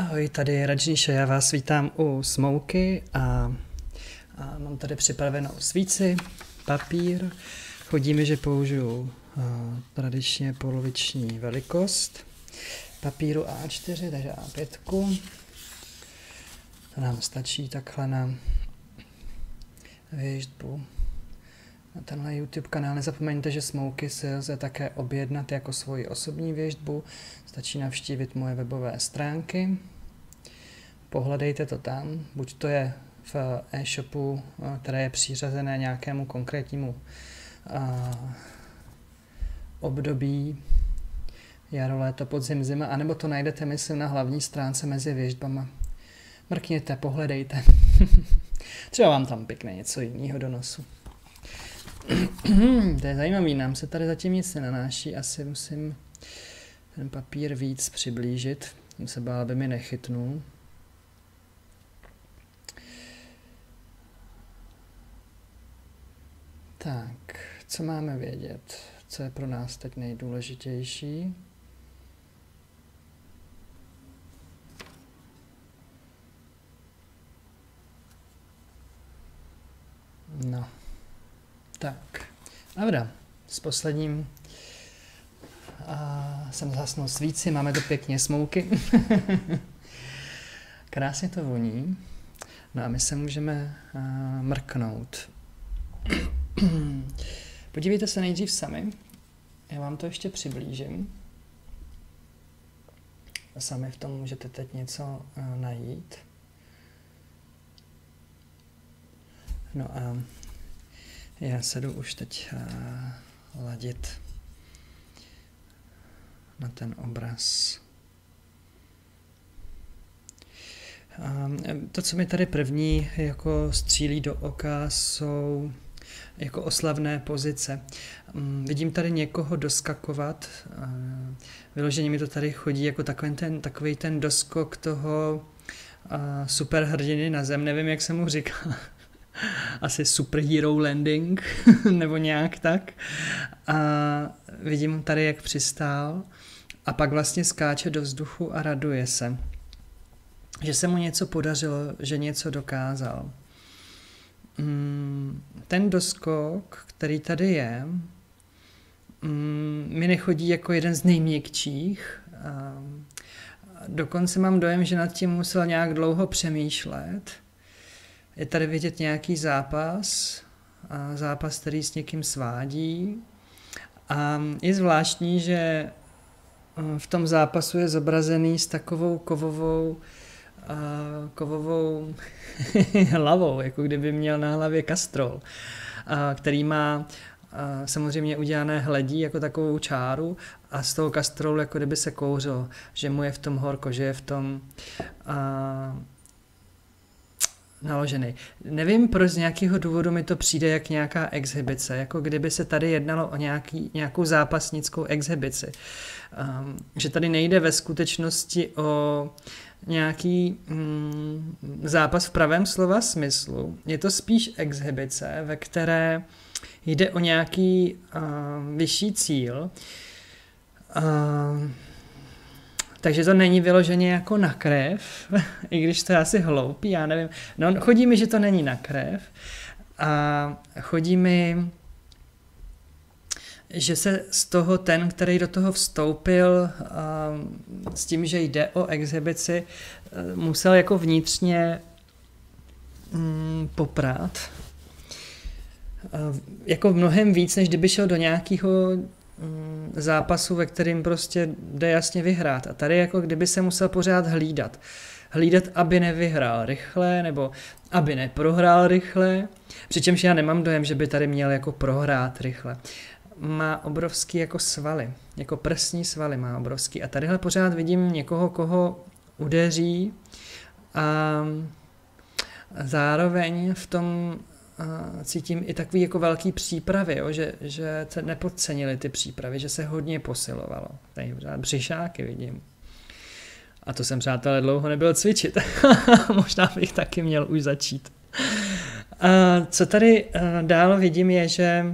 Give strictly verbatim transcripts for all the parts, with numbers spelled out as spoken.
Ahoj, tady je Rajniša, já vás vítám u Smouky a, a mám tady připravenou svíci, papír. Chodí mi, že použiju uh, tradičně poloviční velikost papíru á čtyři, takže á pět. To nám stačí takhle na věštbu. Na tenhle YouTube kanál nezapomeňte, že Smouky si lze také objednat jako svoji osobní věštbu. Stačí navštívit moje webové stránky. Pohledejte to tam, buď to je v e-shopu, které je přiřazené nějakému konkrétnímu uh, období, jaro, léto, podzim, zima, anebo to najdete, myslím, na hlavní stránce mezi věštbama. Mrkněte, pohledejte. Třeba vám tam pěkne něco jiného do nosu. To je zajímavý, nám se tady zatím nic nenanáší, asi musím ten papír víc přiblížit, jsem se bál, aby mi nechytnul. Tak, co máme vědět, co je pro nás teď nejdůležitější? No, tak, dobrá, s posledním a jsem zhasnul svíci, máme to pěkně smouky. Krásně to voní. No a my se můžeme uh, mrknout. Podívejte se nejdřív sami. Já vám to ještě přiblížím. A sami v tom můžete teď něco uh, najít. No a já se jdu už teď uh, ladit na ten obraz. Um, to, co mi tady první jako střílí do oka, jsou jako oslavné pozice. Um, vidím tady někoho doskakovat. Uh, vyloženě mi to tady chodí jako takový ten, takový ten doskok toho uh, superhrdiny na zem. Nevím, jak se mu říká. Asi superhero landing, nebo nějak tak. A vidím tady, jak přistál a pak vlastně skáče do vzduchu a raduje se, že se mu něco podařilo, že něco dokázal. Ten doskok, který tady je, mi nechodí jako jeden z nejměkčích. Dokonce mám dojem, že nad tím musel nějak dlouho přemýšlet. Je tady vidět nějaký zápas, zápas, který s někým svádí. A je zvláštní, že v tom zápasu je zobrazený s takovou kovovou, kovovou hlavou, jako kdyby měl na hlavě kastrol, který má samozřejmě udělané hledí jako takovou čáru a z toho kastrolu jako kdyby se kouřilo, že mu je v tom horko, že je v tom naložený. Nevím, proč z nějakého důvodu mi to přijde jak nějaká exhibice, jako kdyby se tady jednalo o nějaký, nějakou zápasnickou exhibici. Um, že tady nejde ve skutečnosti o nějaký mm, zápas v pravém slova smyslu. Je to spíš exhibice, ve které jde o nějaký uh, vyšší cíl. Uh, Takže to není vyloženě jako na krev, i když to je asi hloupý, já nevím. No, chodí mi, že to není na krev a chodí mi, že se z toho ten, který do toho vstoupil uh, s tím, že jde o exhibici, uh, musel jako vnitřně um, poprat. Uh, jako mnohem víc, než kdyby šel do nějakého zápasu, ve kterým prostě jde jasně vyhrát. A tady jako kdyby se musel pořád hlídat. Hlídat, aby nevyhrál rychle, nebo aby neprohrál rychle. Přičemž já nemám dojem, že by tady měl jako prohrát rychle. Má obrovský jako svaly, jako prsní svaly má obrovský. A tadyhle pořád vidím někoho, koho udeří a zároveň v tom a cítím i takový jako velký přípravy, jo, že, že se nepodcenili ty přípravy, že se hodně posilovalo. Tady břišáky vidím. A to jsem, přátelé, dlouho nebyl cvičit. Možná bych taky měl už začít. A co tady dál vidím je, že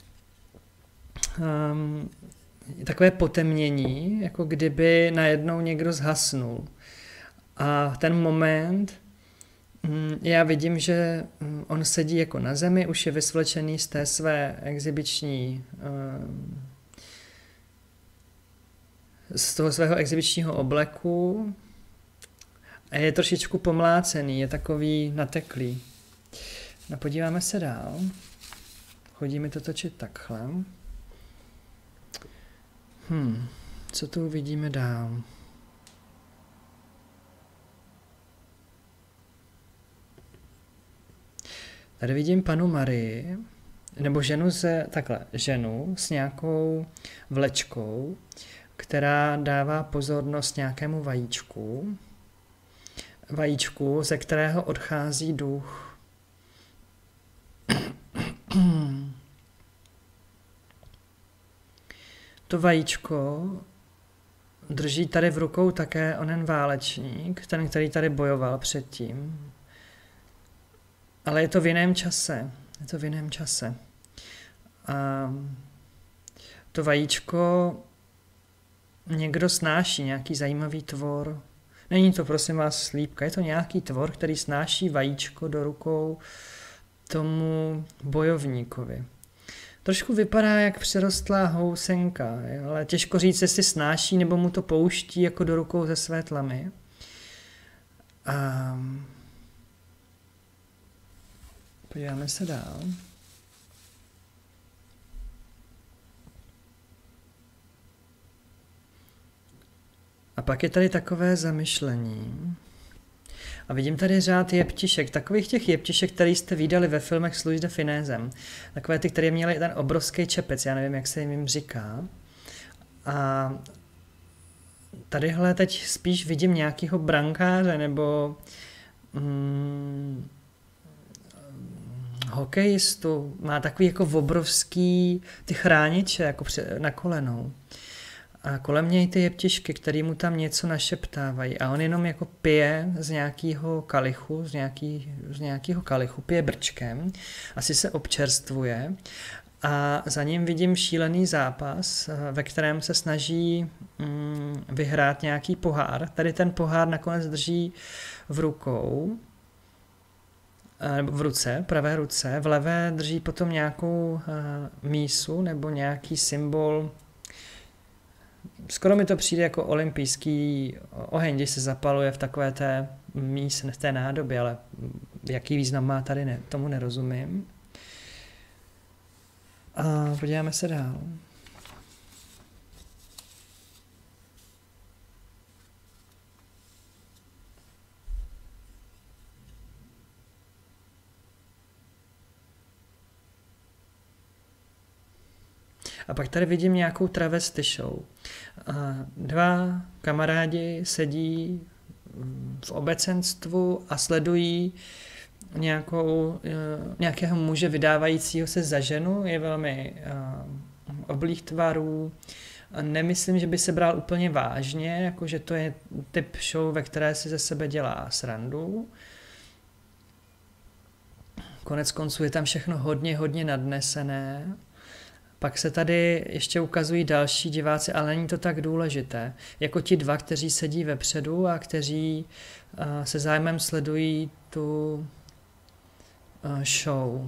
um, takové potemnění, jako kdyby najednou někdo zhasnul. A ten moment, já vidím, že on sedí jako na zemi, už je vysvlečený z té své exibiční, z toho svého exibičního obleku a je trošičku pomlácený, je takový nateklý. No podíváme se dál. Chodí mi to točit takhle. Hm, co tu vidíme dál? Tady vidím panu Marii, nebo ženu se, takhle, ženu s nějakou vlečkou, která dává pozornost nějakému vajíčku. Vajíčku, ze kterého odchází duch. To vajíčko drží tady v rukou také onen válečník, ten, který tady bojoval předtím. Ale je to v jiném čase. Je to v jiném čase. A to vajíčko někdo snáší, nějaký zajímavý tvor. Není to, prosím vás, slípka, je to nějaký tvor, který snáší vajíčko do rukou tomu bojovníkovi. Trošku vypadá jak přirostlá housenka, ale těžko říct, jestli snáší nebo mu to pouští jako do rukou ze své tlamy. A podíváme se dál. A pak je tady takové zamyšlení. A vidím tady řád jeptišek, takových těch jeptišek, který jste viděli ve filmech s Louis de Funésem. Takové ty, které měly ten obrovský čepec, já nevím, jak se jim říká. A tadyhle teď spíš vidím nějakého brankáře nebo mm, hokejistu. Má takový jako obrovský ty chrániče jako na kolenou. A kolem něj ty jeptišky, který mu tam něco našeptávají. A on jenom jako pije z nějakého kalichu, z, nějaký, z nějakého kalichu, pije brčkem, asi se občerstvuje. A za ním vidím šílený zápas, ve kterém se snaží mm, vyhrát nějaký pohár. Tady ten pohár nakonec drží v rukou, nebo v ruce, pravé ruce. V levé drží potom nějakou uh, mísu nebo nějaký symbol. Skoro mi to přijde jako olympijský oheň, když se zapaluje v takové té míse, v té nádobě, ale jaký význam má tady, ne, tomu nerozumím. A podíváme se dál. A pak tady vidím nějakou travesty show. A dva kamarádi sedí v obecenstvu a sledují nějakou, nějakého muže vydávajícího se za ženu. Je velmi uh, oblých tvarů. Nemyslím, že by se bral úplně vážně, jakože to je typ show, ve které si ze sebe dělá srandu. Konec konců je tam všechno hodně, hodně nadnesené. Pak se tady ještě ukazují další diváci, ale není to tak důležité. Jako ti dva, kteří sedí vepředu a kteří uh, se zájmem sledují tu uh, show.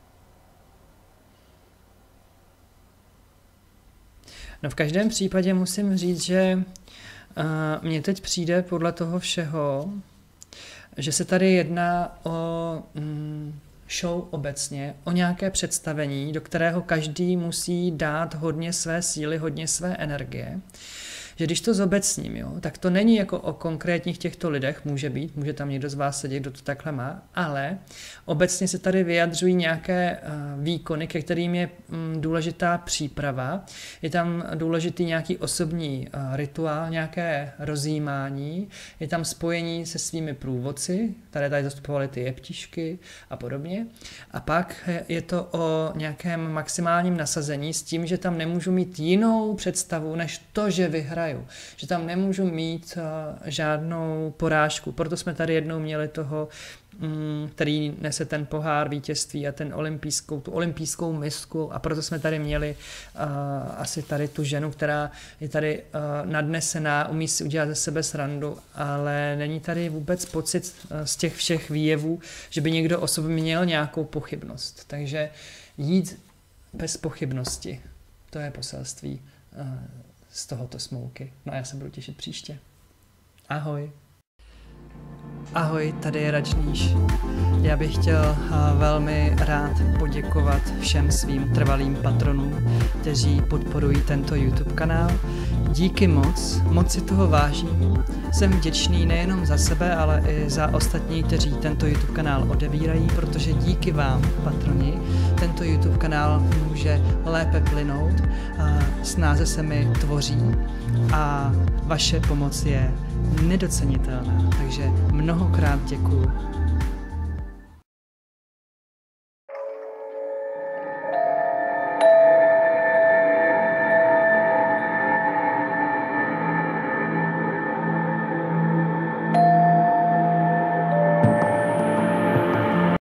No v každém případě musím říct, že uh, mně teď přijde podle toho všeho, že se tady jedná o mm, show obecně, o nějaké představení, do kterého každý musí dát hodně své síly, hodně své energie. Že když to zobecním, jo, tak to není jako o konkrétních těchto lidech, může být, může tam někdo z vás sedět, kdo to takhle má, ale obecně se tady vyjadřují nějaké uh, výkony, ke kterým je um, důležitá příprava, je tam důležitý nějaký osobní uh, rituál, nějaké rozjímání, je tam spojení se svými průvodci, které tady zastupovaly ty jeptišky a podobně. A pak je to o nějakém maximálním nasazení s tím, že tam nemůžu mít jinou představu, než to, že vyhraju. vyhraju, že tam nemůžu mít žádnou porážku. Proto jsme tady jednou měli toho, který nese ten pohár vítězství a ten olympijskou, tu olympijskou misku, a proto jsme tady měli uh, asi tady tu ženu, která je tady uh, nadnesená, umí si udělat ze sebe srandu, ale není tady vůbec pocit uh, z těch všech výjevů, že by někdo o sobě měl nějakou pochybnost. Takže jít bez pochybnosti, to je poselství uh, z tohoto smouky. No a já se budu těšit příště. Ahoj. Ahoj, tady je Rajníš. Já bych chtěl velmi rád poděkovat všem svým trvalým patronům, kteří podporují tento YouTube kanál. Díky moc, moc si toho vážím. Jsem vděčný nejenom za sebe, ale i za ostatní, kteří tento YouTube kanál odevírají, protože díky vám, patroni, tento YouTube kanál může lépe plynout, snáze se mi tvoří a vaše pomoc je nedocenitelná. Takže mnohokrát děkuju.